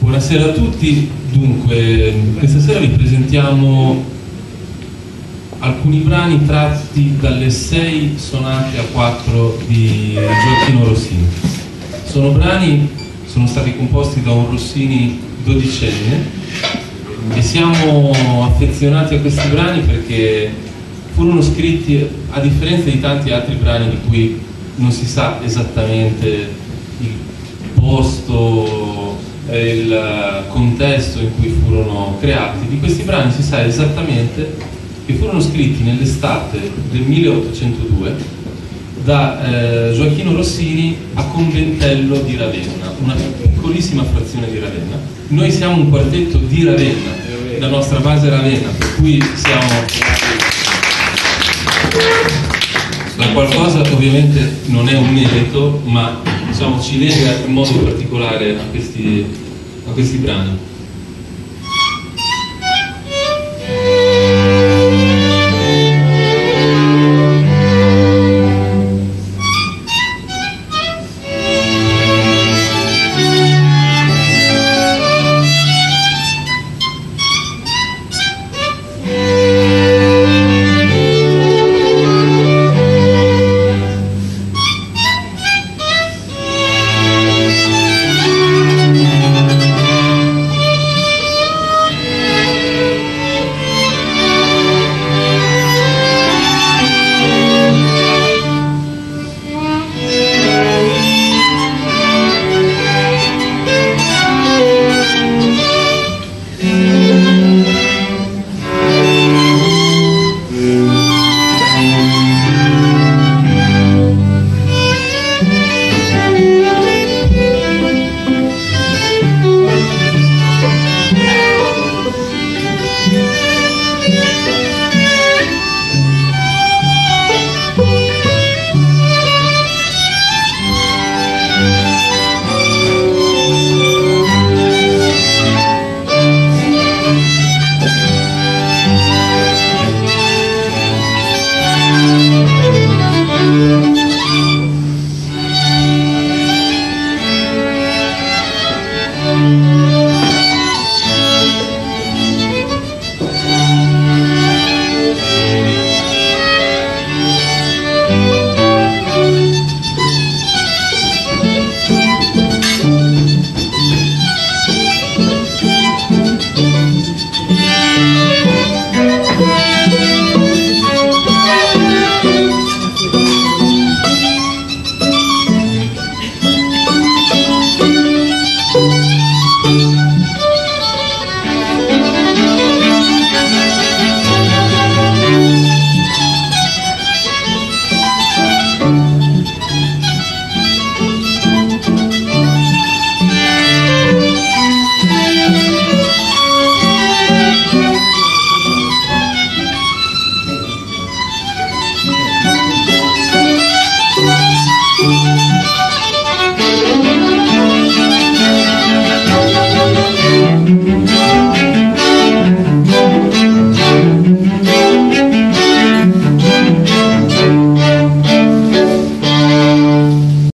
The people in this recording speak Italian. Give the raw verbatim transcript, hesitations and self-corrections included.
Buonasera a tutti. Dunque, questa sera vi presentiamo alcuni brani tratti dalle sei sonate a quattro di Gioacchino Rossini. Sono brani, sono stati composti da un Rossini dodicenne e siamo affezionati a questi brani perché furono scritti a differenza di tanti altri brani di cui non si sa esattamente il posto, il contesto in cui furono creati. Di questi brani si sa esattamente che furono scritti nell'estate del milleottocentodue da eh, Gioacchino Rossini a Conventello di Ravenna, una piccolissima frazione di Ravenna. Noi siamo un quartetto di Ravenna, la nostra base è Ravenna, per cui siamo da qualcosa, ovviamente non è un merito, ma diciamo ci lega in modo particolare a questi, a questi brani. Thank you.